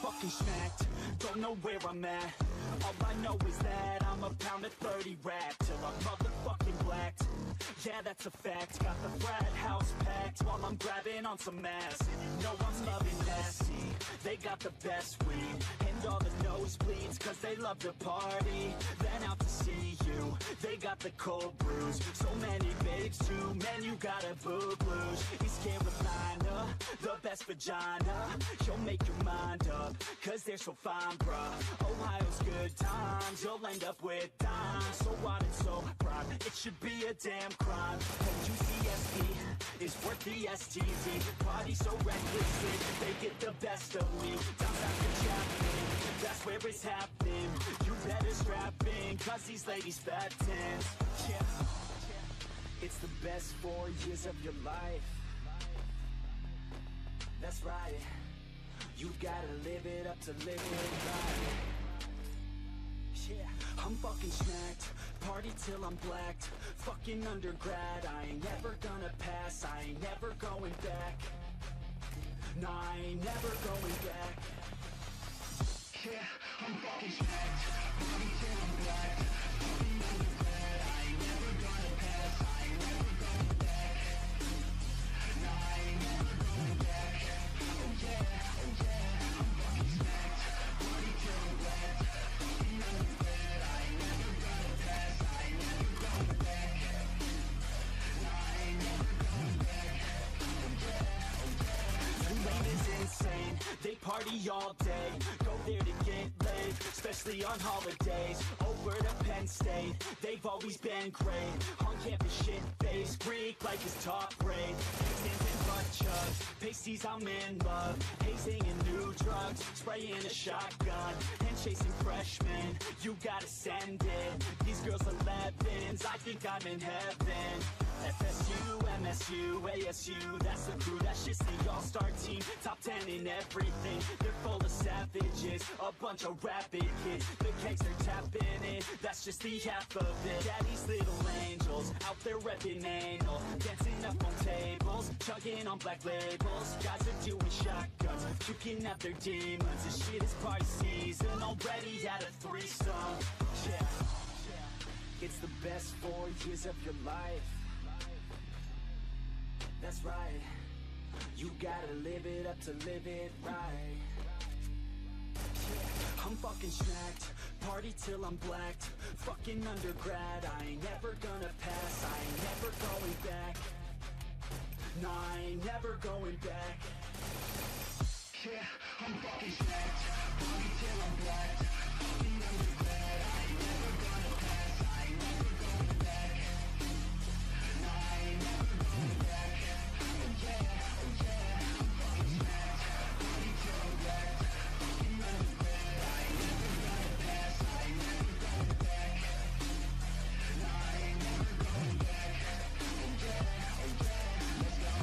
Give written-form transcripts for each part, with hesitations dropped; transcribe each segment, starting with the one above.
fucking smacked, don't know where I'm at. All I know is that I'm a pound of 30 rap till I'm motherfucking blacked. Yeah, that's a fact, got the frat house packed while I'm grabbing on some ass. And you know I'm loving nasty, they got the best weed and all the nosebleeds cause they love to party. Then out to see you, they got the cold brews. So many babes too, man you gotta boo-blues. East Carolina, the best vagina. You'll make your mind up, cause they're so fine, bruh. Ohio's good times, you'll end up with dimes. So wide and so prime, it should be a damn crime. OUCSD is worth the STD. Party so recklessly, they get the best of me. Down south to Chapman, that's where it's happening. You better strap in, cause these ladies fat tens. Yeah, it's the best 4 years of your life. That's right, you gotta live it up to live it right. Yeah, I'm fucking smacked, party till I'm blacked. Fucking undergrad, I ain't never gonna pass. I ain't never going back. Nah, I ain't never going back. Yeah, I'm fucking smacked, party till I'm blacked. Fucking undergrad, I ain't never gonna pass. I ain't never going back. Nah, I ain't never going back. Oh yeah, oh yeah, I'm fucking smacked, party till I'm blacked. Fucking undergrad, I ain't never gonna pass. I ain't never going back. Nah, I ain't never going back. Oh yeah, oh yeah. Tulane is insane, they party all day. Go there to get laid, especially on holidays. Over to Penn State, they've always been great. On campus shit face, Greek like his top grade. Stands and butt chugs, pasties I'm in love. Hazing and new drugs, spraying a shotgun. And chasing freshmen, you gotta send it. These girls 11s, I think I'm in heaven. FSU, MSU, ASU, that's the crew, that's just the all-star team. Top 10 in everything, they're full of savages, a bunch of rapid kids. The kegs are tapping in, that's just the half of it. Daddy's little angels, out there repping anal. Dancing up on tables, chugging on black labels. Guys are doing shotguns, puking out their demons. This shit is party season, already had a threesome. Yeah, it's the best 4 years of your life. That's right, you gotta live it up to live it right. Yeah, I'm fucking smacked, party till I'm blacked. Fucking undergrad, I ain't never gonna pass. I ain't never going back. Nah, I ain't never going back. Yeah, I'm fucking smacked, party till I'm blacked. Fucking undergrad, I ain't never gonna pass. I ain't never going back. Nah, I ain't never going back. Oh yeah, oh yeah, I'm fucking smacked, party till I'm blacked. Fucking undergrad, I ain't never gonna pass. I ain't never going back. Nah, I ain't never going back. Oh yeah, let's go.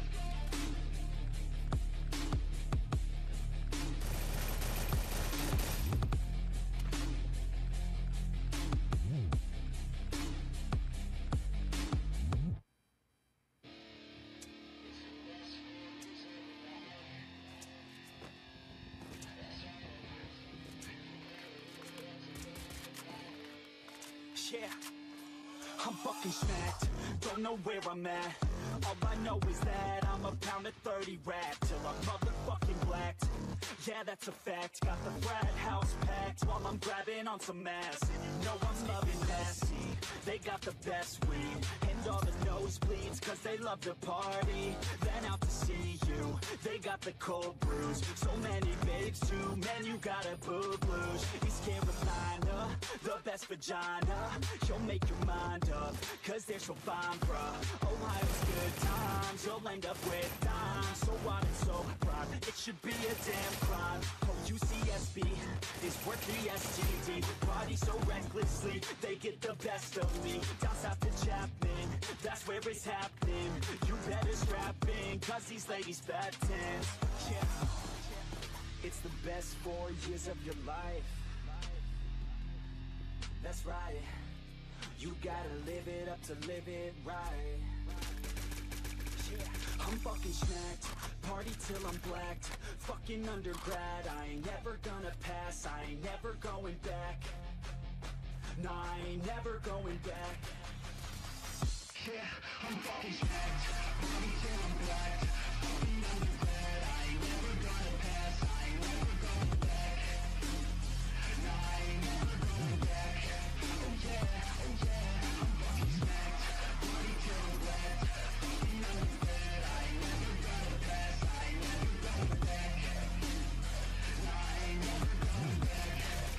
Yeah, I'm fucking smacked, don't know where I'm at. All I know is that I'm a pound of 30 rap till I'm motherfucking blacked. Yeah, that's a fact, got the frat house packed while I'm grabbing on some ass. And you know I'm loving nasty, they got the best weed and all the nosebleeds cause they love to party. Then out to see you, they got the cold brews. So many babes too, man you gotta boo-blues. East Carolina, the best vagina. You'll make your mind up, cause they're so fine, bruh. Ohio's good times, you'll end up with dimes. So wide and so prime, it should be a damn crime. OUCSB is worth the STD. Party so recklessly, they get the best of me. Down south to Chapman, that's where it's happening. You better strap in, cause these ladies fat tens. Yeah, it's the best 4 years of your life. That's right, you gotta live it up to live it right. Yeah, I'm fucking smacked, party till I'm blacked. Fucking undergrad, I ain't never gonna pass. I ain't never going back. Nah, I ain't never going back. Yeah, I'm fucking smacked, party till I'm blacked. Fucking undergrad, I ain't never gonna pass. I ain't never going back. Nah, I ain't never going back. Oh yeah, I'm fucking smacked, party till I'm blacked. Fucking undergrad, I ain't never gonna pass. I ain't never going back. Nah, I ain't never going back.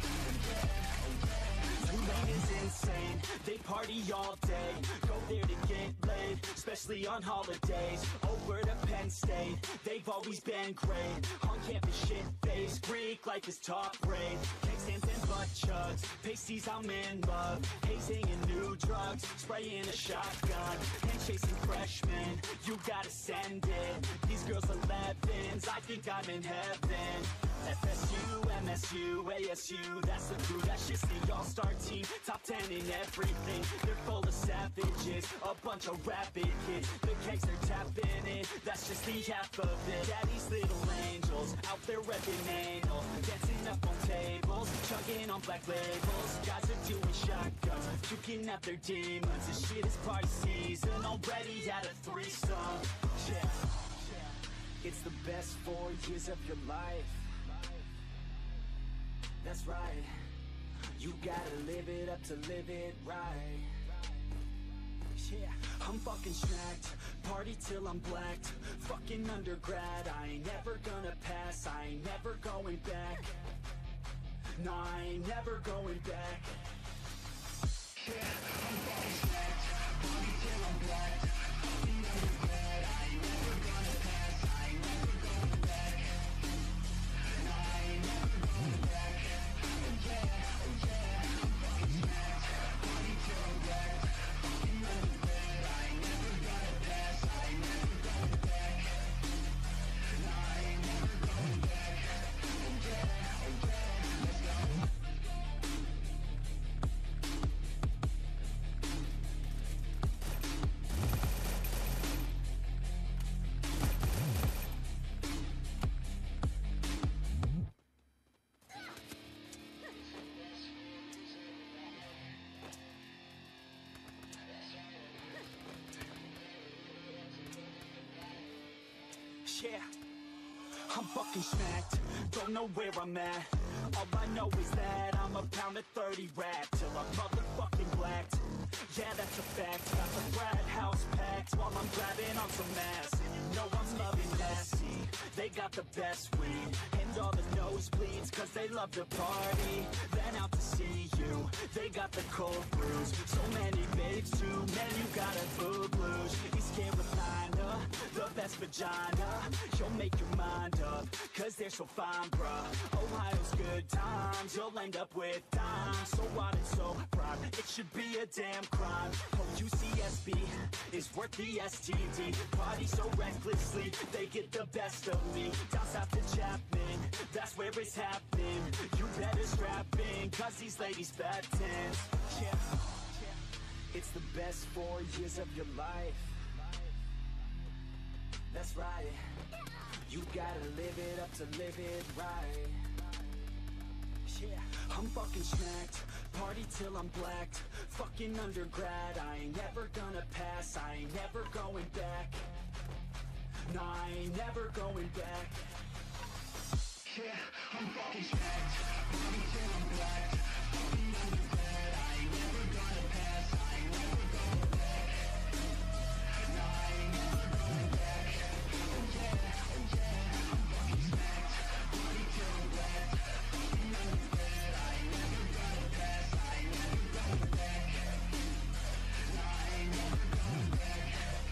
Tulane is insane, they party all day. Go there to get laid, especially on holidays. Over to Penn State, they've always been great. On campus shit face, Greek life is top rate. Cake stands and butt chugs, pasties I'm in love. Hazing and new drugs, spraying a shotgun. And chasing freshmen, you gotta send it. These girls 11s, I think I'm in heaven. FSU, MSU, ASU, that's the crew, that's just the all-star team. Top 10 in everything, they're full of savages, a bunch of rapid kids. The cakes are tapping in, that's just the half of it. Daddy's little angels, out there repping anal. Dancing up on tables, chugging on black labels. Guys are doing shotguns, puking out their demons. This shit is party season, already had a threesome. Yeah, it's the best 4 years of your life. That's right, you gotta live it up to live it right. Yeah, I'm fucking smacked, party till I'm blacked. Fucking undergrad, I ain't never gonna pass. I ain't never going back. Nah, I ain't never going back. Yeah, I'm fucking smacked, party till I'm blacked. Fucking undergrad, I ain't never gonna pass. I ain't never going back. Nah, I ain't never going back. Yeah, I'm fucking smacked, don't know where I'm at. All I know is that I'm a pound of 30 rap till I'm motherfucking blacked. Yeah, that's a fact, got the frat house packed while I'm grabbing on some ass. And you know I'm loving nasty, they got the best weed and all the nosebleeds cause they love to party. Then out to see you, they got the cold brews. So many babes too, man, you gotta boob blues. East Carolina, the best vagina. You'll make your mind up, cause they're so fine, bruh. Ohio's good times, you'll end up with dimes. So wide and so proud, it should be a damn crime. Oh, UCSB is worth the STD. Party so recklessly, they get the best of me. Down south to Chapman, that's where it's happening. You better strap in, cause these ladies fat tens. Yeah, it's the best 4 years of your life. That's right, you gotta live it up to live it right. Yeah, I'm fucking smacked, party till I'm blacked. Fucking undergrad, I ain't never gonna pass. I ain't never going back. Nah, I ain't never going back. Yeah, I'm fucking smacked, party till I'm blacked. Fucking undergrad, I ain't never gonna pass. I ain't never going back. Nah, I ain't never going back. Oh yeah, I'm fucking smacked, party till I'm blacked. Fucking undergrad, I ain't never gonna pass. I ain't never going back. Nah, I ain't never going back.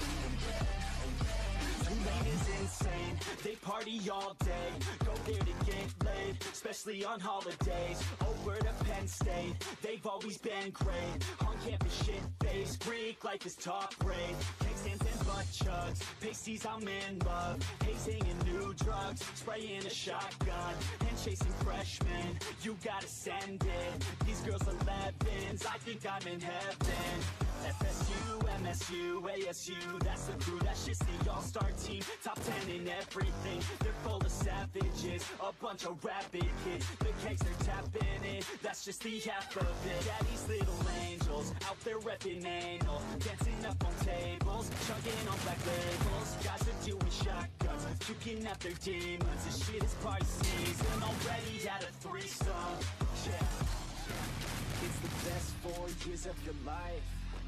Tulane is insane, they party all day. Go there to get laid, especially on holidays. Over to Penn State, they've always been great. On campus shit face, Greek life is top rate. Cake stands and butt chugs, pasties I'm in love. Hazing and new drugs, spraying a shotgun. And chasing freshmen, you gotta send it. These girls 11s, I think I'm in heaven. FSU, MSU, ASU, that's the crew, that's just the all-star team. Top 10 in everything, they're full of savages, a bunch of rabid kids. The cakes they're tapping in, that's just the half of it. Daddy's little angels, out there repping anal, dancing up on tables, chugging on black labels. Guys are doing shotguns, puking out their demons. This shit is party season, already had a threesome. Yeah, it's the best 4 years of your life.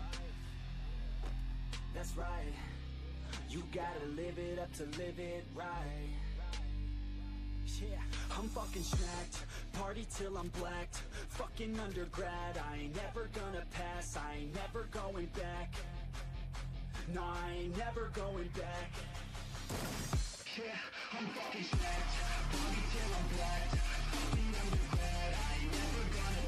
That's right, you gotta live it up to live it right. Yeah, I'm fucking smacked, party till I'm blacked. Fucking undergrad, I ain't never gonna pass. I ain't never going back. No, I ain't never going back. Yeah, I'm fucking smacked, party till I'm blacked. Fucking undergrad, I ain't never gonna